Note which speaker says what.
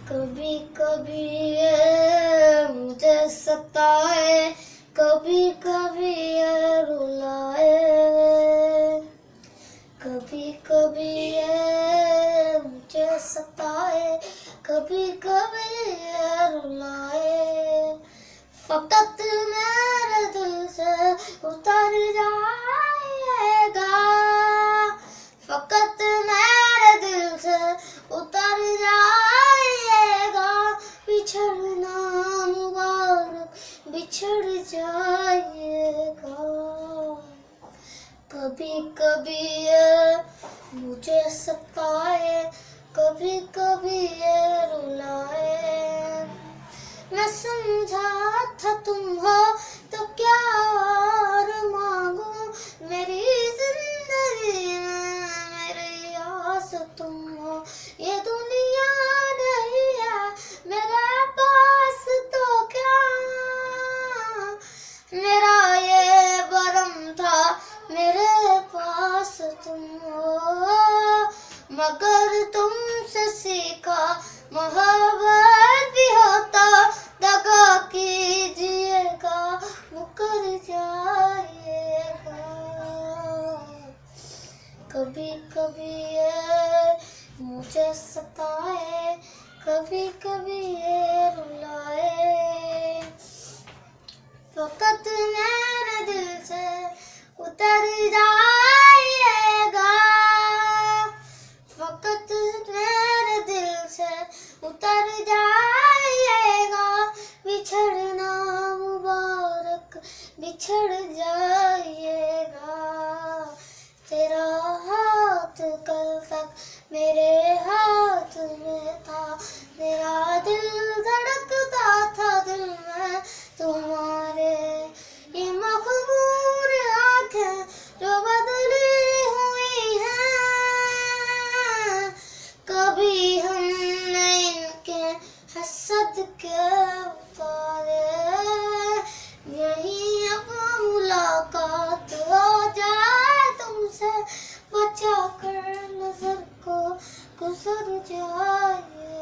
Speaker 1: कभी कभी ये मुझे सताए, कभी कभी ये रुलाए, कभी कभी ये मुझे सताए, कभी कभी ये रुलाए। फकत मेरे दिल से उतर जाएगा, फकत मेरे दिल से उतर जाएगा। बिछड़ना मुबारक बिछड़ जाएगा। कभी कभी ये मुझे सताए, कभी कभी ये रुलाए। मैं समझा था तुम हो तो क्या और मांगू, मेरी जिंदगी में मेरी आस तुम हो। ये दुनिया नहीं है मेरे पास तो क्या, मेरा ये भरम था मेरे पास तुम हो। मगर तुमसे सीखा मोहब्बत भी होता, दगा कीजिएगा मुकर जाइएगा। कभी कभी ये मुझे सताए, कभी कभी ये रुलाए। फकत मेरे दिल से उतर जाइएगा, फकत मेरे दिल से उतर जाइएगा। बिछड़ना मुबारक बिछड़ जाइएगा। तेरा हाथ कल तक मेरे हाथ में था, मेरा दिल धड़कता था दिल में तुम्हारे। ये मखमूर आँखें जो बदली हुई हैं, कभी हमने इनके हसद के उतारे। यही अब मुलाकात हो जाए तुमसे, बचा कर नजर को गुजर जाए।